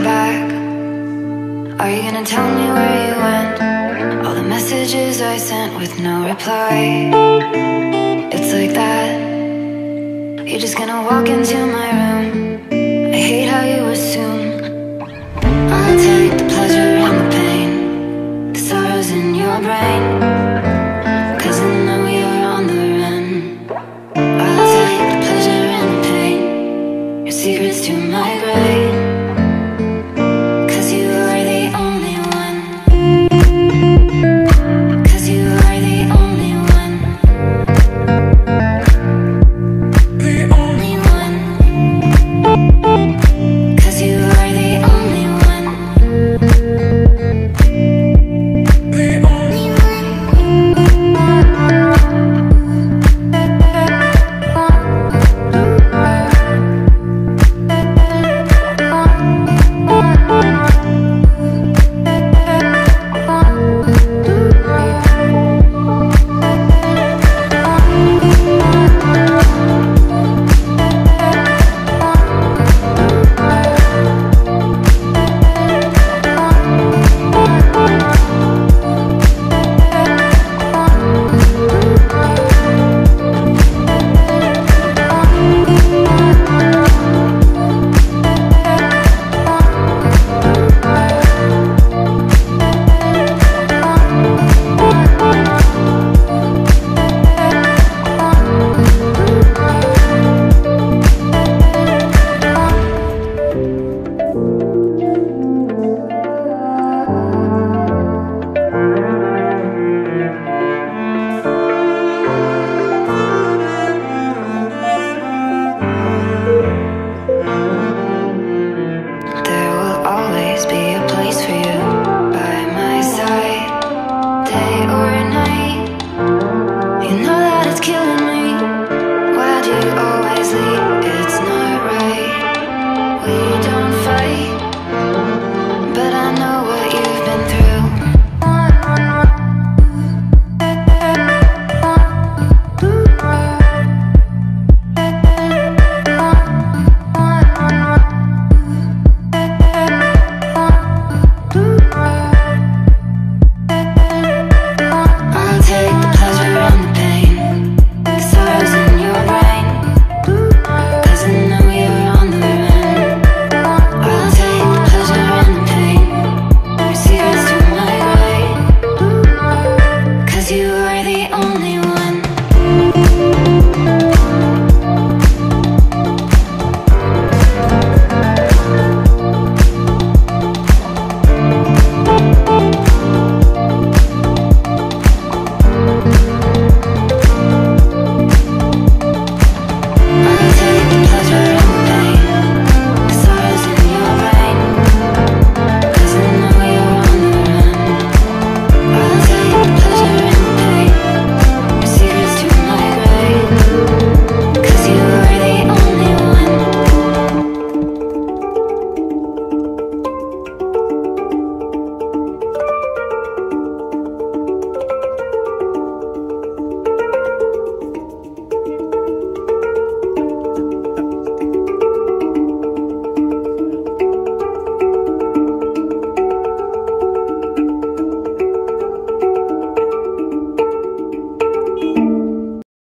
back? Are you gonna tell me where you went? All the messages I sent with no reply. It's like that. You're just gonna walk into my room. I hate how you assume I'll take the pleasure and the pain, the sorrows in your brain.